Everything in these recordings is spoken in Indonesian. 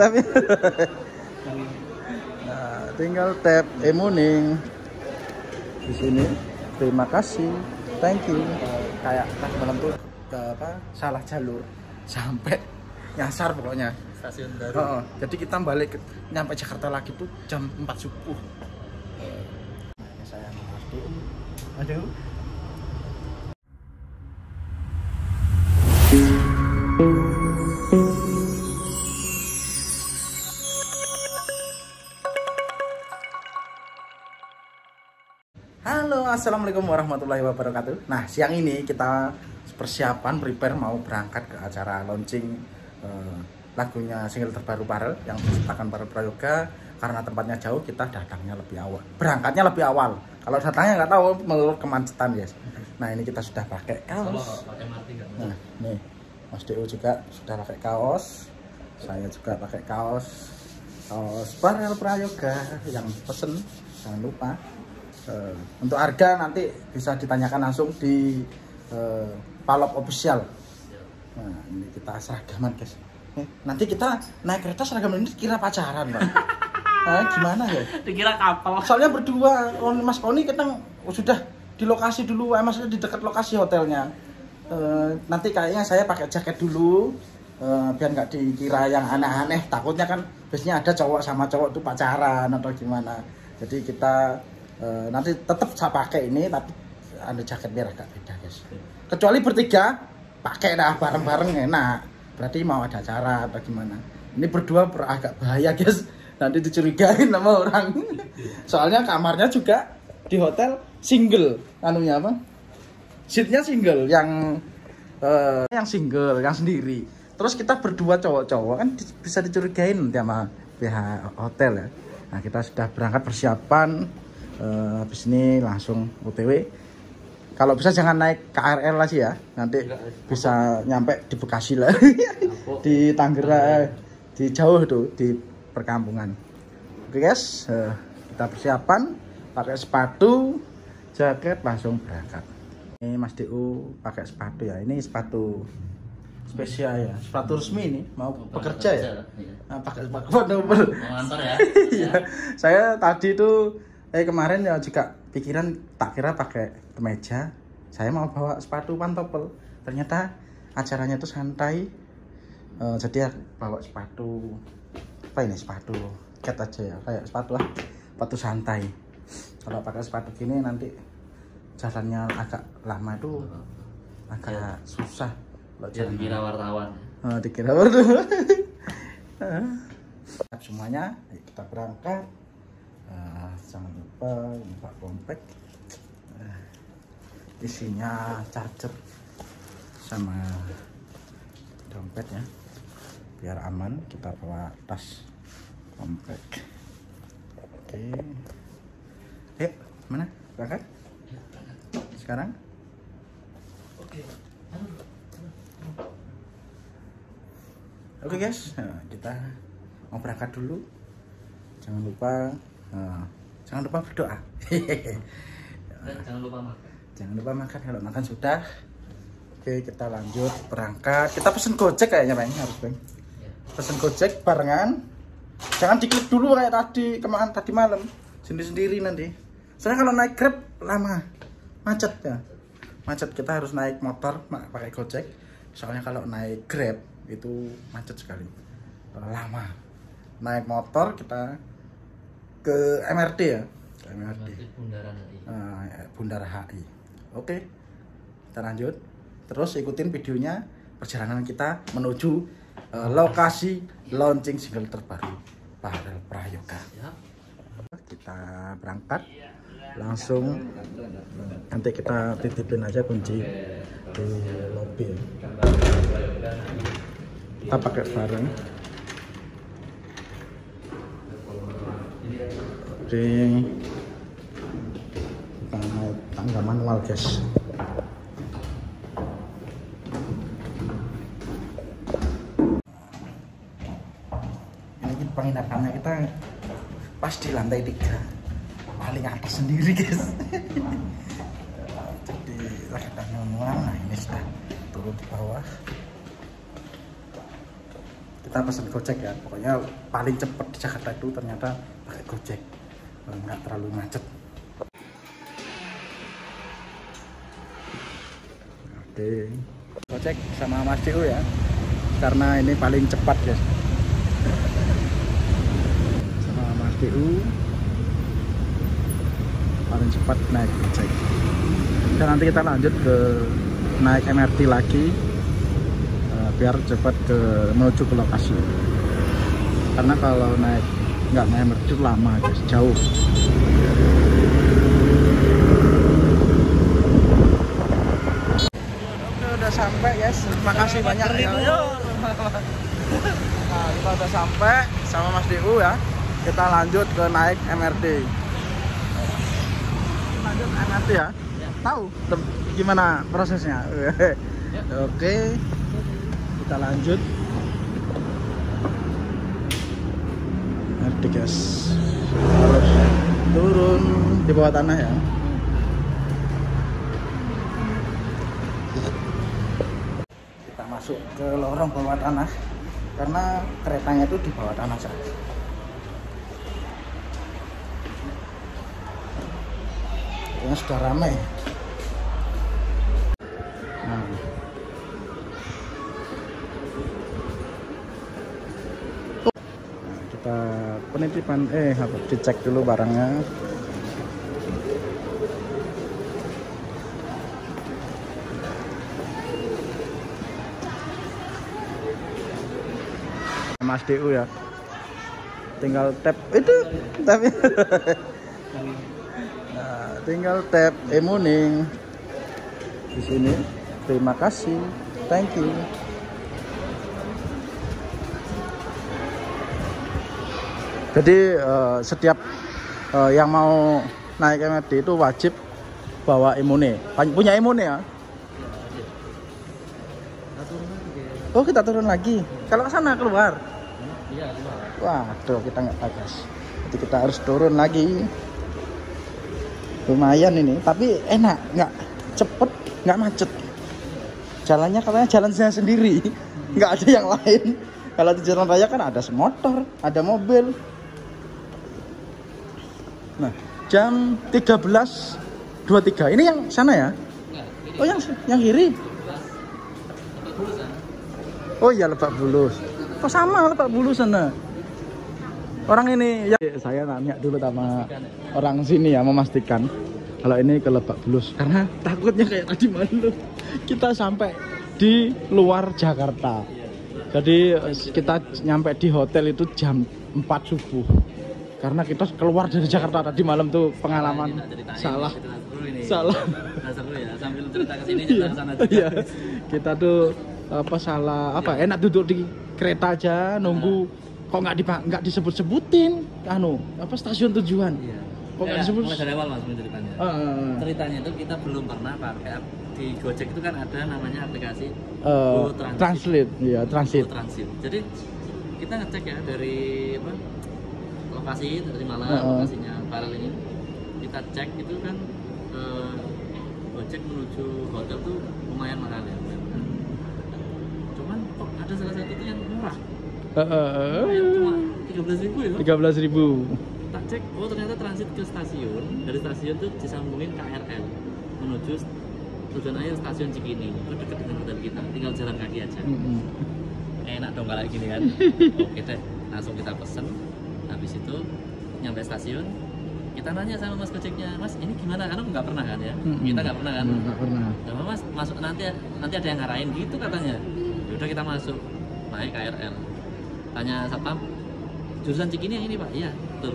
tapi. Nah, tinggal tap e-morning di sini. Terima kasih, thank you. Kayak pas malam tuh salah jalur sampai nyasar pokoknya. Stasiun baru. Jadi kita balik nyampe Jakarta lagi tuh jam 4 subuh. Saya aduh. Halo, assalamualaikum warahmatullahi wabarakatuh. Nah, siang ini kita persiapan prepare mau berangkat ke acara launching lagunya single terbaru Parel yang diciptakan Parel Prayoga. Karena tempatnya jauh, kita datangnya lebih awal, berangkatnya lebih awal. Kalau datangnya nggak tahu, menurut kemacetan guys. Nah, ini kita sudah pakai kaos. Nah, nih Mas Deo juga sudah pakai kaos. Saya juga pakai kaos Parel Prayoga yang pesen. Jangan lupa. Untuk harga nanti bisa ditanyakan langsung di Palop Official. Nah, ini kita seragaman guys. Nanti kita naik kereta seragam ini kira pacaran, Pak. Gimana ya? Dikira kapal. Soalnya berdua, Mas Koni kita sudah di lokasi dulu, maksudnya di dekat lokasi hotelnya. Nanti kayaknya saya pakai jaket dulu, biar nggak dikira yang aneh-aneh. Takutnya kan biasanya ada cowok sama cowok tuh pacaran atau gimana. Jadi kita nanti tetap saya pakai ini, tapi ada jaket biar agak beda guys. Kecuali bertiga pakai dah bareng-bareng enak. Berarti mau ada acara atau gimana. Ini berdua agak bahaya guys. Nanti dicurigain sama orang. Soalnya kamarnya juga di hotel single, anunya apa? Seatnya single, yang single, yang sendiri. Terus kita berdua cowok-cowok kan bisa dicurigain sama pihak hotel ya. Nah, kita sudah berangkat persiapan. Habis ini langsung OTW. Kalau bisa jangan naik KRL lagi ya. Nanti bisa nyampe di Bekasi lah. Di Tangerang, di jauh tuh, di perkampungan. Oke guys, kita persiapan pakai sepatu, jaket, langsung berangkat. Ini Mas DU pakai sepatu ya. Ini sepatu spesial ya, sepatu resmi ini, mau bekerja ya. Nah, pakai sepatu double. Mengantar ya. Iya. Saya tadi tuh kemarin ya juga pikiran tak kira pakai kemeja. Saya mau bawa sepatu pantopel. Ternyata acaranya tuh santai. Jadi ya bawa sepatu apa ini, sepatu cat aja ya, kayak sepatu santai. Kalau pakai sepatu gini nanti jalannya agak lama itu agak susah. Dikira wartawan. Dikira wartawan. Semuanya, ayo kita berangkat. Jangan lupa buka dompet. Isinya charger sama dompet ya. Biar aman, kita bawa tas compact. Oke. Yuk, mana? Berangkat? Sekarang? Oke. Oke guys, kita mau berangkat dulu. Jangan lupa berdoa. Dan jangan lupa makan. Jangan lupa makan, kalau makan sudah. Oke, kita lanjut berangkat. Kita pesen Gojek kayaknya, Bang. Harus, Bang. Pesen Gojek barengan. Jangan diklik dulu kayak tadi malam. Sendiri-sendiri nanti. Soalnya kalau naik Grab lama. Macet ya. Macet, kita harus naik motor pakai Gojek. Soalnya kalau naik Grab itu macet sekali. Lama. Naik motor kita ke MRT ya. Ke MRT. Bundaran HI. Bundaran HI. Oke. Kita lanjut. Terus ikutin videonya perjalanan kita menuju lokasi launching single terbaru Parel Prayoga. Kita berangkat langsung, nanti kita titipin aja kunci di lobby. Kita pakai bareng. Oke, kita naik tangga manual guys. Penginapannya kita pas di lantai 3, paling atas sendiri guys. Jadi kita ngomong, nah ini sudah turun di bawah. kita pesan Gojek ya. Pokoknya paling cepat di Jakarta itu ternyata pakai Gojek, nggak terlalu macet. Oke, Gojek sama Mas DU ya, karena ini paling cepat guys. Sama Mas DU paling cepat naik Gojek. Dan nanti kita lanjut ke naik MRT lagi, biar cepat menuju ke lokasi. Karena kalau nggak naik MRT itu lama guys, jauh. Oke, udah sampai guys, terima kasih banyak ya. Nah, kita udah sampai sama Mas DU ya. Kita lanjut ke naik MRT. Lanjut MRT ya. Tahu gimana prosesnya? Oke, kita lanjut. MRT guys, harus turun di bawah tanah ya. Kita masuk ke lorong bawah tanah karena keretanya itu di bawah tanah saja. Ini sudah ramai. Nah, kita penitipan dicek dulu barangnya. Mas DU ya, tinggal tap itu tapi nah, tinggal tap e-money di sini. Terima kasih, thank you. Jadi setiap yang mau naik MRT itu wajib bawa e-money. Punya e-money ya? Oh, kita turun lagi. Kalau ke sana keluar. Iya, keluar. Waduh, kita nggak bagas. Jadi kita harus turun lagi. Lumayan ini, tapi enak, nggak cepet, nggak macet. Jalannya katanya jalan saya sendiri, nggak ada yang lain. Kalau di jalan raya kan ada motor, ada mobil. Nah, jam 13.23. Ini yang sana ya? Oh, yang kiri. Oh iya, Lebak Bulus. Oh sama Lebak Bulus sana. Orang ini ya, saya nanya dulu sama orang sini ya, memastikan kalau ini ke Lebak Bulus karena takutnya kayak tadi malam kita sampai di luar Jakarta. Jadi kita nyampe di hotel itu jam 4 subuh. Karena kita keluar dari Jakarta tadi malam tuh pengalaman salah. Seru ya, sambil cerita ke sini cerita ke sana juga. Iya. Kita tuh enak duduk di kereta aja nunggu, kok nggak disebut-sebutin stasiun tujuan. Iya. Kok nggak disebut dari awal Mas ceritanya. Ceritanya itu kita belum pernah pakai di Gojek itu kan ada namanya aplikasi Translate. Iya, Transit. Jadi kita ngecek ya dari lokasi dari Malang, lokasinya Farel ini kita cek itu kan Gojek menuju hotel tuh lumayan mahal ya. Cuman kok ada salah satu itu yang murah. Cuma 13.000 ya. 13.000. Tak cek, oh ternyata transit ke stasiun. Dari stasiun tuh disambungin KRL menuju tujuan akhir stasiun Cikini. Itu dekat dengan hotel kita, tinggal jalan kaki aja. Enak dong kalau gini kan. Oke deh, langsung kita pesen. Habis itu nyampe stasiun, kita nanya sama Mas Gojeknya, Mas ini gimana? Karena nggak pernah kan ya, kita nggak pernah kan. Nggak pernah. Ya Mas masuk nanti ada yang ngarahin gitu katanya. Yaudah kita masuk, naik KRL. Tanya satpam, jurusan Cikini yang ini Pak? Iya, betul.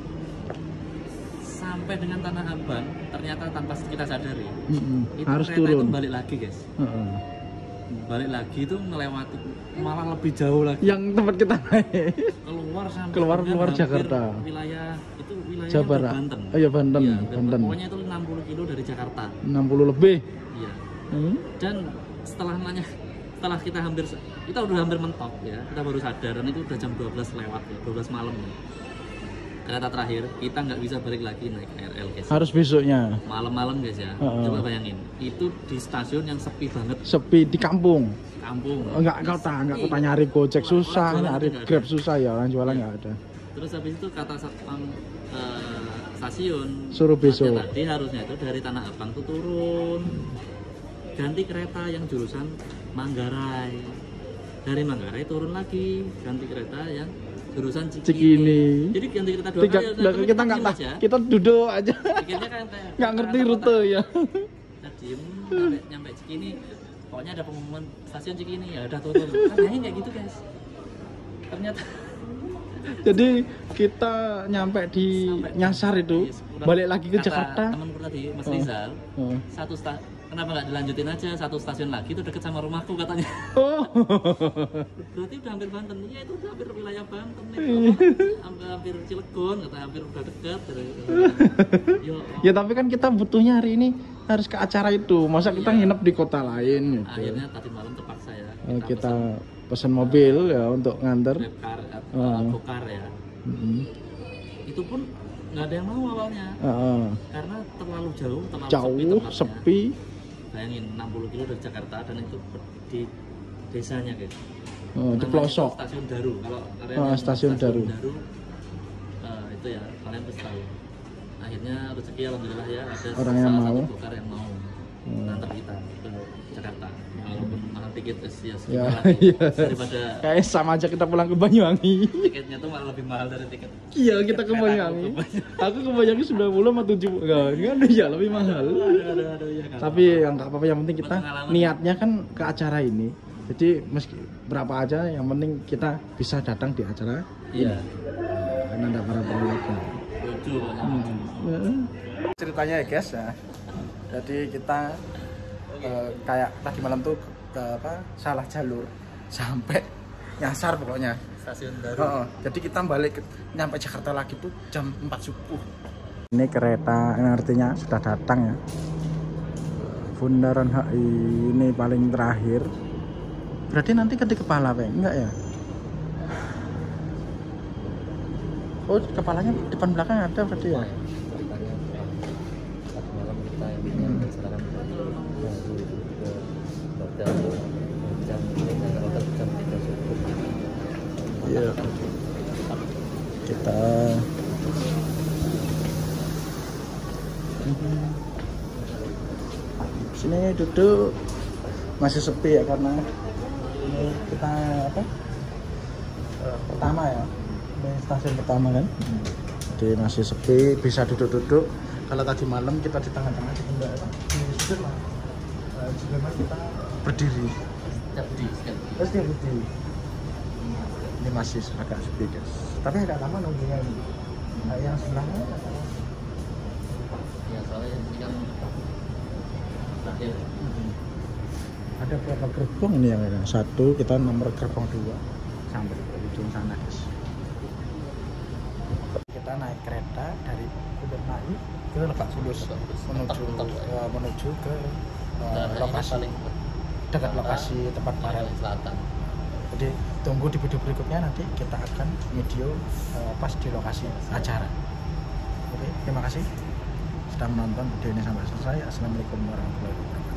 Sampai dengan Tanah Abang, ternyata tanpa kita sadari, itu harus kereta turun. itu balik lagi guys. Balik lagi itu melewati malah lebih jauh lagi. Yang tempat kita naik. Keluar sampai Keluar Jakarta. Wilayah itu wilayah Jawa Barat. Banten. Oh iya, Banten. Iya, Banten. pokoknya itu 60 kilo dari Jakarta. 60 lebih. Iya. Dan setelah kita udah hampir mentok ya, kita baru sadar dan itu udah jam 12 lewat ya, 12 malam ya. Kereta terakhir kita nggak bisa balik lagi naik KRL guys. Harus besoknya. Malam-malam guys ya. Coba bayangin, itu di stasiun yang sepi banget. Sepi di kampung. kampung. Enggak kota nyari Gojek susah, nyari Grab susah ya, orang jualan nggak ada. Terus habis itu kata satpam stasiun Suruh besok. tadi harusnya itu dari Tanah Abang tuh turun ganti kereta yang jurusan Manggarai, dari Manggarai turun lagi ganti kereta yang jurusan Cikini. Jadi ganti kereta dua kali. Kita nggak tahu, kita duduk aja. Pikirnya kan kayak Nggak ngerti rute ya. Kita diem nyampe Cikini, pokoknya ada pengumuman stasiun Cikini, ya udah turun. Kan kayak gitu guys. Ternyata jadi kita nyampe di Nyasar itu, balik lagi ke Jakarta. Temanku tadi, Mas Rizal, kenapa nggak dilanjutin aja satu stasiun lagi, itu deket sama rumahku katanya. Oh. Berarti udah hampir Banten. Iya, itu udah hampir wilayah Banten nih. Hampir Cilegon, kata hampir udah deket. Ya tapi kan kita butuhnya hari ini harus ke acara itu. Masa kita nginep di kota lain gitu. Akhirnya tadi malam terpaksa ya. Kita pesan mobil ya untuk nganter. Grabcar atau Gokar ya. Itu pun nggak ada yang mau awalnya. Karena terlalu jauh, sepi. Bayangin 60 kilo dari Jakarta dan itu di desanya guys. Di pelosok. Stasiun Daru. Kalau stasiun Daru. Itu ya kalian pasti tahu. Akhirnya rezeki alhamdulillah ya ada orang yang mau. Gokar yang mau ngantar kita ke Jakarta. Walaupun mahal tiket ya daripada kayak sama aja kita pulang ke Banyuwangi. Tiketnya tuh malah lebih mahal dari tiket. Iya, kita ke Banyuwangi. Aku ke Banyuwangi 90 sama 70. Enggak ya lebih mahal. Ya, tapi yang enggak apa-apa, yang penting kita niatnya kan ke acara ini. Jadi meski berapa aja yang penting kita bisa datang di acara. Iya. Karena ada para penonton. Ceritanya ya guys ya. Jadi kita kayak tadi malam tuh salah jalur sampai Nyasar pokoknya stasiun Daru. Jadi kita balik nyampe Jakarta lagi tuh jam 4 subuh. Ini kereta MRT-nya sudah datang ya. Bundaran HI ini paling terakhir. Berarti nanti ganti kepala Pak? Enggak ya? Oh, kepalanya depan belakang ada berarti ya? Iya. Kita sini duduk masih sepi ya karena ini kita pertama ya, ini stasiun pertama kan. Jadi masih sepi, bisa duduk-duduk. Kalau tadi malam kita di tengah-tengah di Sudirman kita berdiri. Terus dia berdiri. Ini masih agak sepi guys. Tapi agak lama nunggunya ini. Yang sebelahnya ya soalnya ini kan terakhir. Ada berapa gerbong ini yang ada? Satu, kita nomor gerbong 2 sampai ke ujung sana guys. Kita naik kereta dari Bundaran HI ke Lebak Bulus menuju ke lokasi dekat lokasi tempat Farel Selatan. Jadi tunggu di video berikutnya, nanti kita akan video pas di lokasi acara. Oke, terima kasih sudah menonton video ini sampai selesai. Assalamualaikum warahmatullahi wabarakatuh.